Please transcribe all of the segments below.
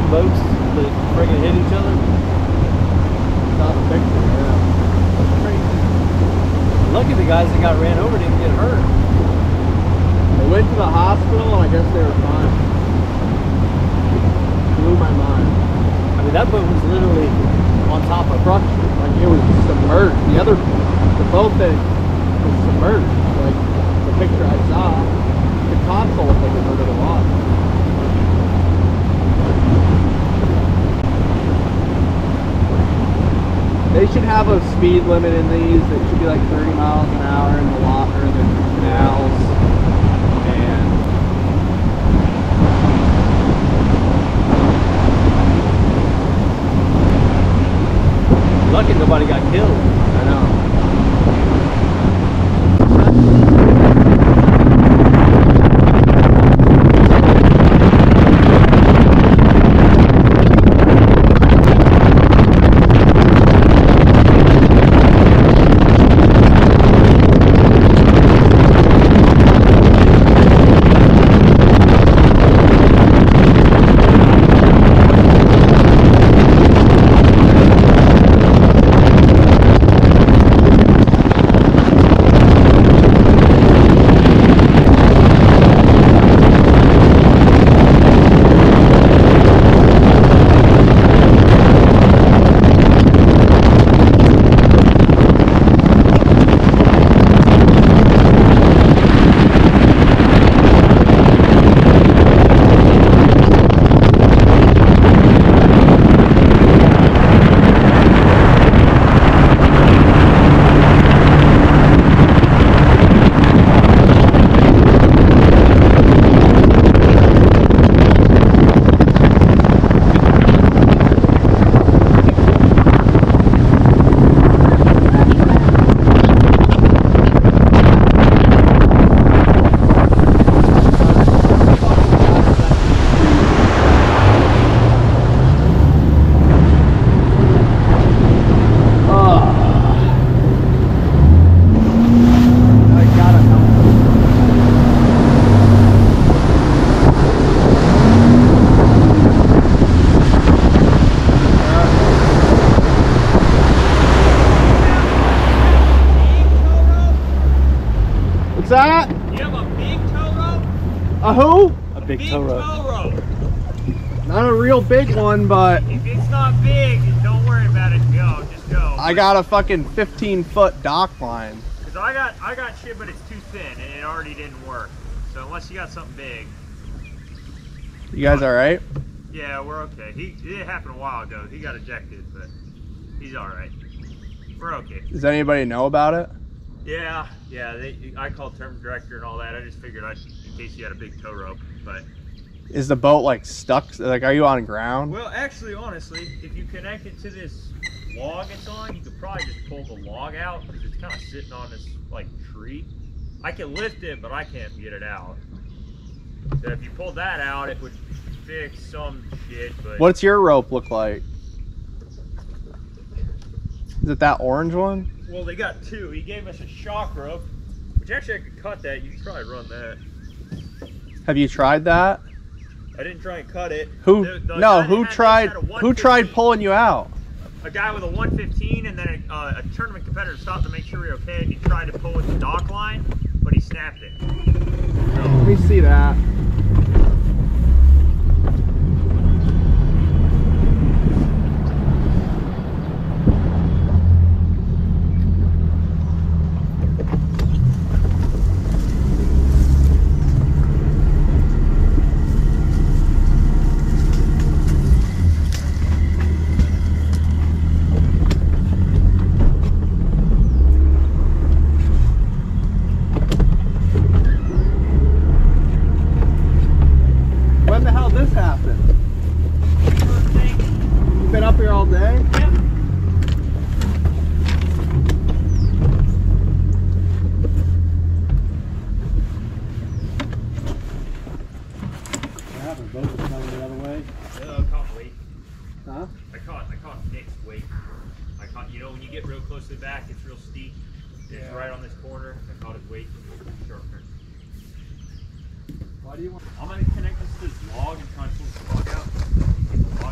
boats that friggin' hit each other? Saw the picture, yeah. That's crazy. Lucky the guys that got ran over didn't get hurt. They went to the hospital and I guess they were fine. Blew my mind. I mean, that boat was literally on top of Like it was submerged. The boat thing was submerged. Like the picture I saw, the console looked like it was under the water. They should have a speed limit in these. It should be like 30 miles an hour in the water, in the canals. And lucky nobody got killed. I know. What's that? You have a big tow rope? A who? A big tow rope. Not a real big one, but If it's not big, don't worry about it. Go, just go. I got a fucking 15-foot dock line. Cause I got shit, but it's too thin and it already didn't work. So unless you got something big, You guys all right? yeah, we're okay. It happened a while ago. He got ejected, but he's all right. We're okay. Does anybody know about it? Yeah. I called term director and all that. I just figured in case you had a big tow rope, but. Is the boat like stuck? Like, are you on ground? Well, actually, honestly, if you connect it to this log it's on, you could probably just pull the log out because it's kind of sitting on this like tree. I can lift it, but I can't get it out. So if you pulled that out, it would fix some shit. But What's your rope look like? Is it that orange one? well, they got two. He gave us a shock rope, which actually I could cut that. You could probably run that. Have you tried that? I didn't try and cut it. Who? The guy No. that Who had this tried? had a Who 115. tried pulling you out? A guy with a 115, and then a tournament competitor stopped to make sure we were okay, and he tried to pull with the dock line, but he snapped it. Let me see that. When the hell this happened? You been up here all day? Yep. What happened? Boat was coming the other way. I caught weight. Huh? I caught Nick's weight. You know when you get real close to the back, it's real steep. It's right on this corner. I caught his weight. Sharp turn. Why do you want? I'm gonna connect this to this log and try and pull this log out. Get the log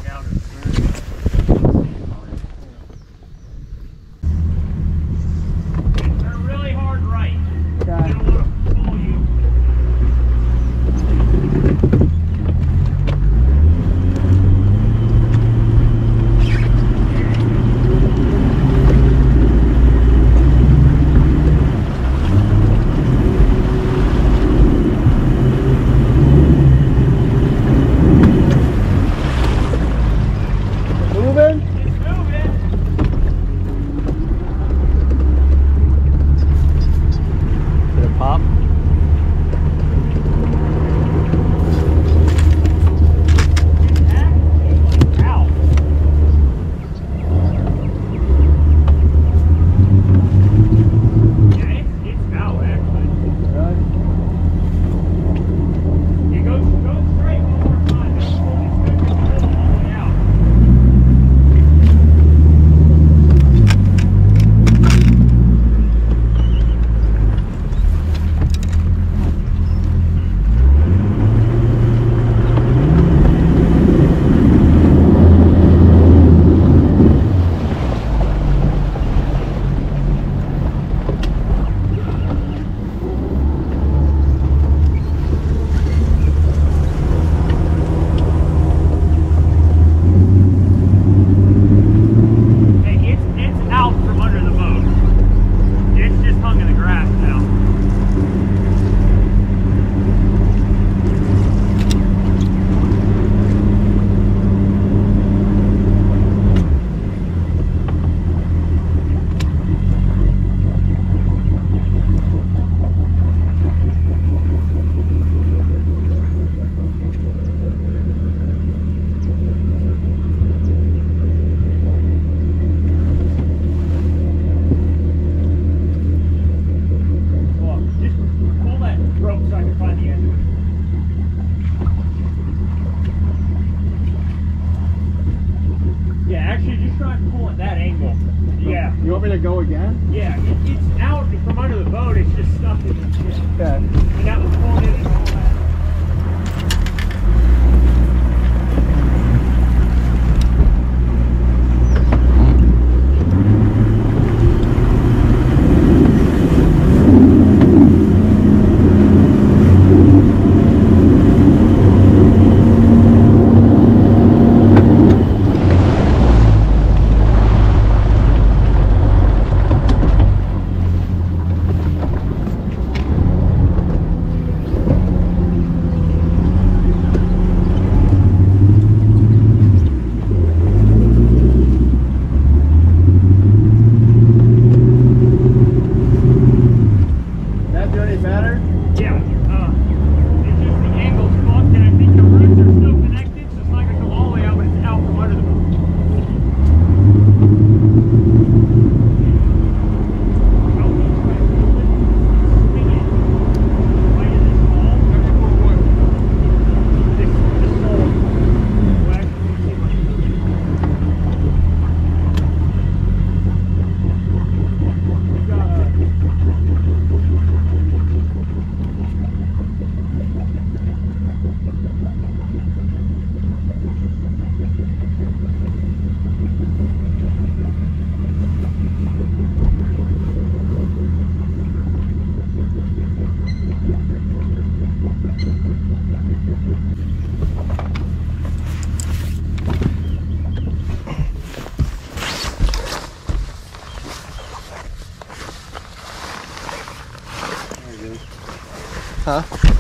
me to go again? Yeah, it's out from under the boat. It's just stuck in the shit. Okay. And that was pulling it and all that. Huh?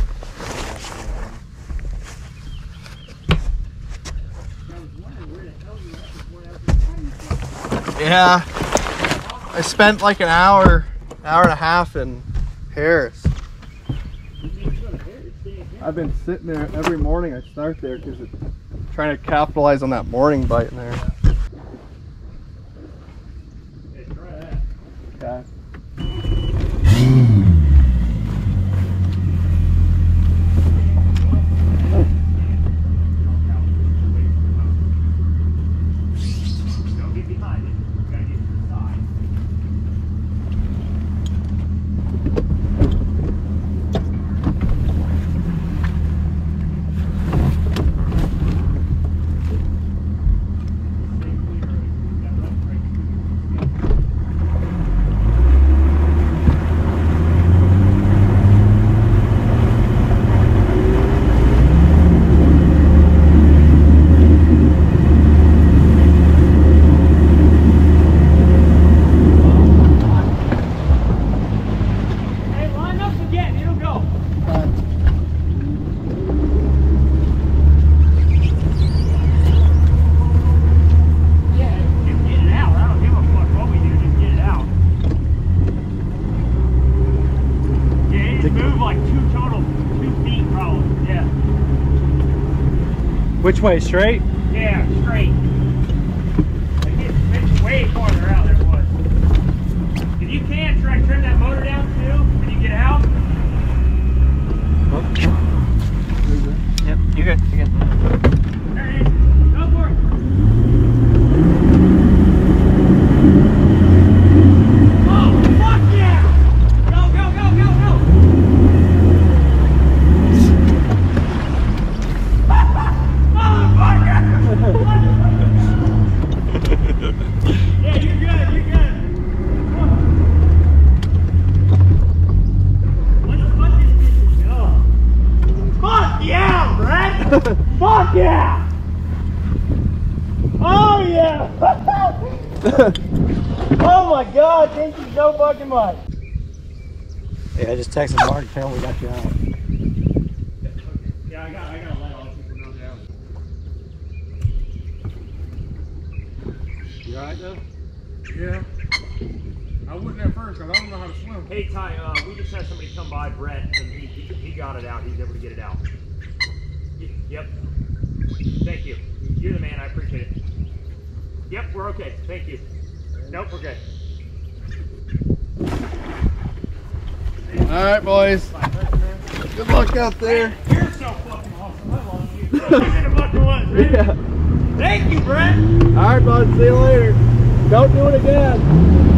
Yeah. I spent like an hour and a half in Harris. I've been sitting there every morning. I start there because it's trying to capitalize on that morning bite in there. Hey, try that. Okay. Which way, straight? Yeah, straight. Like it's way farther out than it was. If you can, try to trim that motor down too when you get out. Yep, you're good. You're good. There it is. Go for it. Oh, fuck yeah! Go, go, go, go, go! Yeah, you're good, you're good. Let's fuck this bitch up. Fuck yeah, Brett! Fuck yeah! Oh yeah! Oh my god, thank you so fucking much. Yeah, I just texted Mark, tell him we got you out. Yeah, I gotta let all people know now. You alright though? Yeah. I wouldn't at first because I don't know how to swim. Hey Ty, we just had somebody come by, Brett, and he got it out. He was able to get it out. Yep. Thank you. You're the man. I appreciate it. Yep, we're okay. Thank you. Nope, we're good. Alright boys. Good luck out there. You're so fucking awesome. I love you. You're the fucking one, man. Yeah. Thank you, Brett. Alright bud, see you later. Don't do it again.